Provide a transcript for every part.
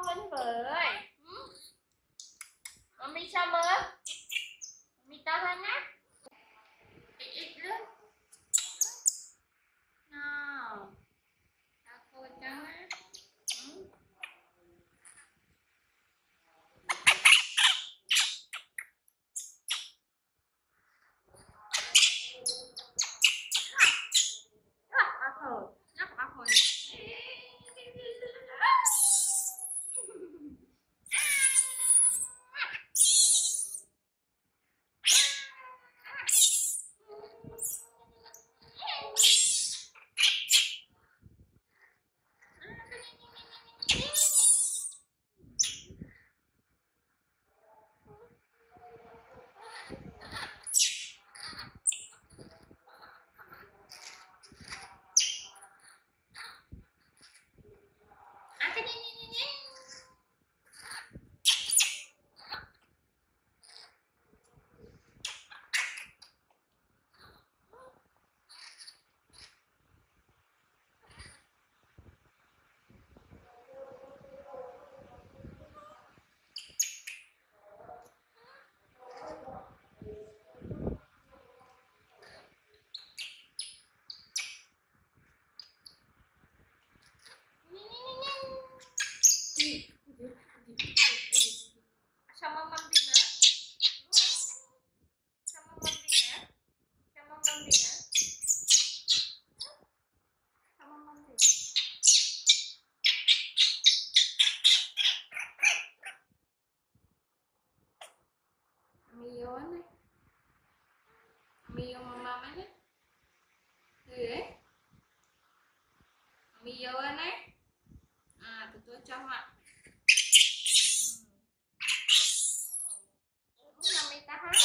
lên với. Mami sao mơ? Mami to hơn á. Ít luôn. Nào. Tao thôi trắng á. Mio mama mana? Mio mana? Tutur cuma. Mami tahan.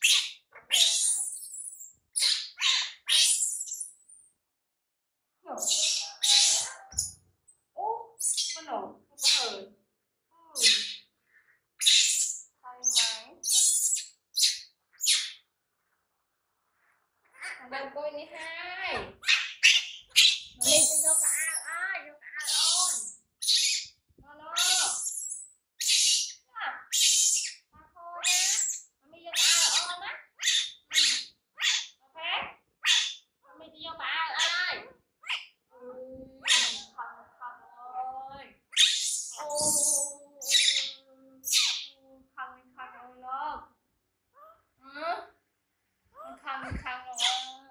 Oh, mana? Bạn coi đi hai. Nó lên cho vô cả ơi, vô cả ôn. Nó. Mà thôi nha. Mami vô cả ôn á. Ok. Mami đi vô cả ơi. Không ơi. Không luôn. Không rồi.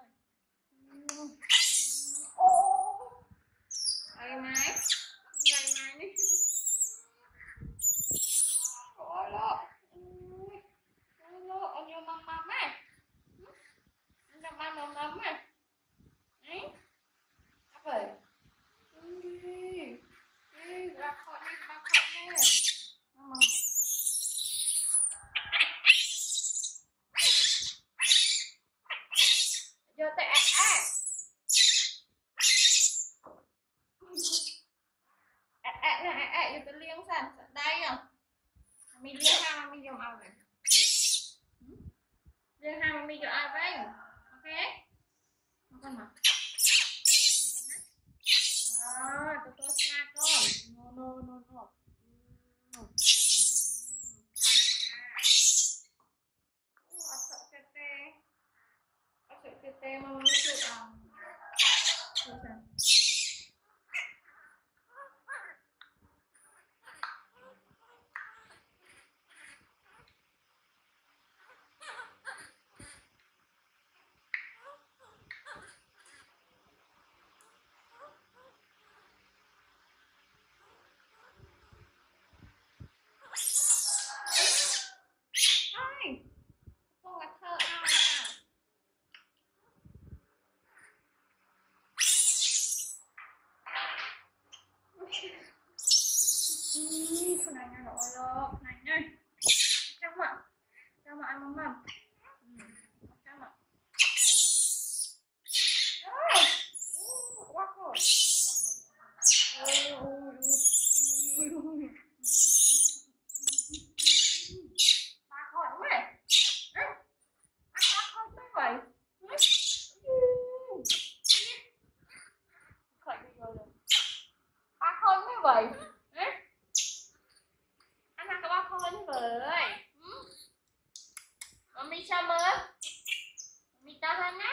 Ngày mai đi. Rồi đó. Ông vô mầm á. Anh cho ba mầm á. Đấy. Sắp rồi. Ra khỏi nè. Vô tay vô tay liêng sẵn đây không? Mình liêng hai mà mình dùng ao vậy. Liêng hai mà mình dùng ao vậy. Ok? Không con mà. Tôi snack con. No. Sợ tê mà mới chụp con là thơ ao à. Con này nha rồi lo này nha. Chắc mà ăn mắm. Chắc mà. Quá rồi. Ba con mày. Ba con mấy vậy? Khởi bây giờ rồi. Ba con mấy vậy? ơi. Mami sao mơ? Mami to hơn á.